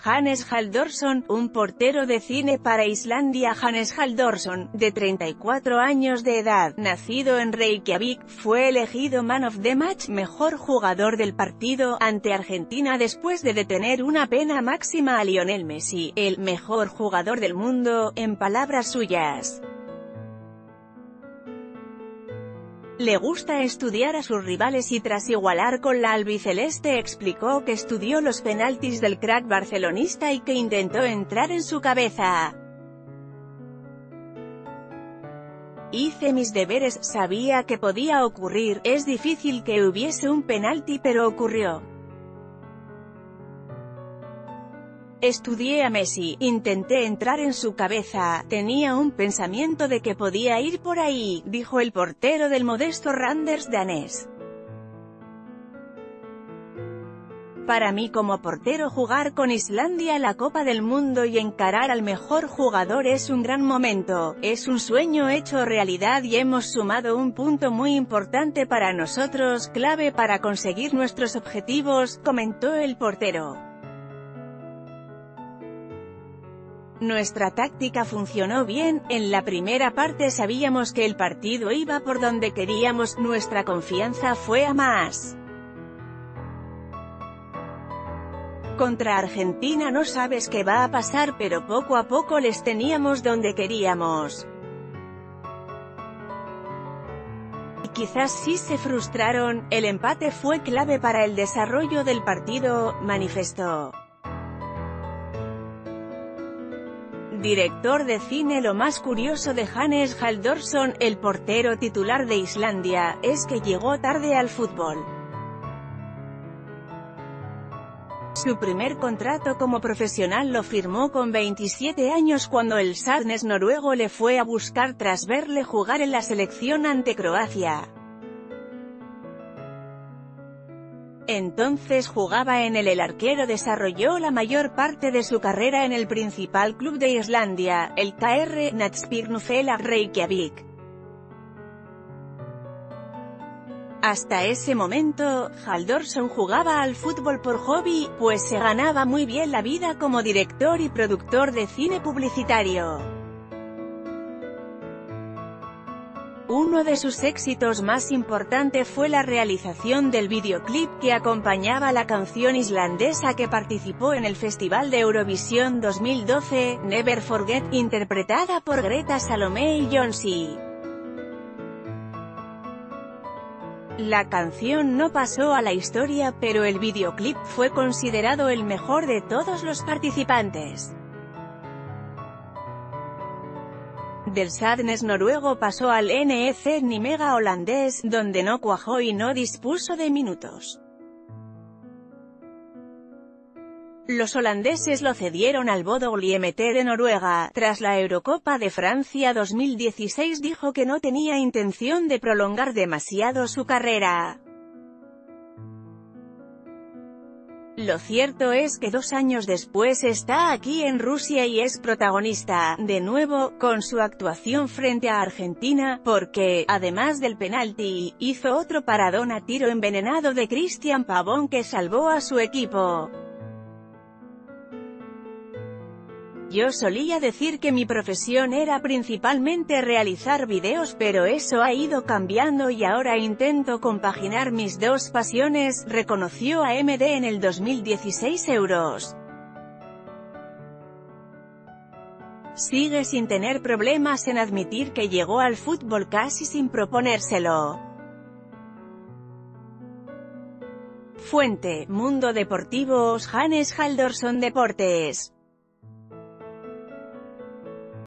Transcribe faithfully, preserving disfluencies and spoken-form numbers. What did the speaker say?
Hannes Halldórsson, un portero de cine para Islandia. Hannes Halldórsson, de treinta y cuatro años de edad, nacido en Reykjavik, fue elegido Man of the Match, mejor jugador del partido, ante Argentina después de detener una pena máxima a Lionel Messi, el mejor jugador del mundo, en palabras suyas. Le gusta estudiar a sus rivales y tras igualar con la albiceleste explicó que estudió los penaltis del crack barcelonista y que intentó entrar en su cabeza. Hice mis deberes, sabía que podía ocurrir, es difícil que hubiese un penalti pero ocurrió. Estudié a Messi, intenté entrar en su cabeza, tenía un pensamiento de que podía ir por ahí, dijo el portero del modesto Randers danés. Para mí como portero jugar con Islandia la Copa del Mundo y encarar al mejor jugador es un gran momento, es un sueño hecho realidad y hemos sumado un punto muy importante para nosotros, clave para conseguir nuestros objetivos, comentó el portero. Nuestra táctica funcionó bien, en la primera parte sabíamos que el partido iba por donde queríamos, nuestra confianza fue a más. Contra Argentina no sabes qué va a pasar pero poco a poco les teníamos donde queríamos. Y quizás sí se frustraron, el empate fue clave para el desarrollo del partido, manifestó. Director de cine. Lo más curioso de Hannes Halldórsson, el portero titular de Islandia, es que llegó tarde al fútbol. Su primer contrato como profesional lo firmó con veintisiete años cuando el Sandnes noruego le fue a buscar tras verle jugar en la selección ante Croacia. Entonces jugaba en el El arquero desarrolló la mayor parte de su carrera en el principal club de Islandia, el K R Knattspyrnufélag Reykjavik. Hasta ese momento, Halldórsson jugaba al fútbol por hobby, pues se ganaba muy bien la vida como director y productor de cine publicitario. Uno de sus éxitos más importantes fue la realización del videoclip que acompañaba la canción islandesa que participó en el Festival de Eurovisión dos mil doce, Never Forget, interpretada por Greta Salome y Jónsi. La canción no pasó a la historia, pero el videoclip fue considerado el mejor de todos los participantes. Del Sandnes noruego pasó al N E C Nijmegen holandés, donde no cuajó y no dispuso de minutos. Los holandeses lo cedieron al Bodø Glimt de Noruega. Tras la Eurocopa de Francia dos mil dieciséis dijo que no tenía intención de prolongar demasiado su carrera. Lo cierto es que dos años después está aquí en Rusia y es protagonista, de nuevo, con su actuación frente a Argentina, porque, además del penalti, hizo otro paradón a tiro envenenado de Cristian Pavón que salvó a su equipo. Yo solía decir que mi profesión era principalmente realizar videos pero eso ha ido cambiando y ahora intento compaginar mis dos pasiones, reconoció a M D en el dos mil dieciséis euros. Sigue sin tener problemas en admitir que llegó al fútbol casi sin proponérselo. Fuente: Mundo Deportivo. Hannes Halldórsson Deportes.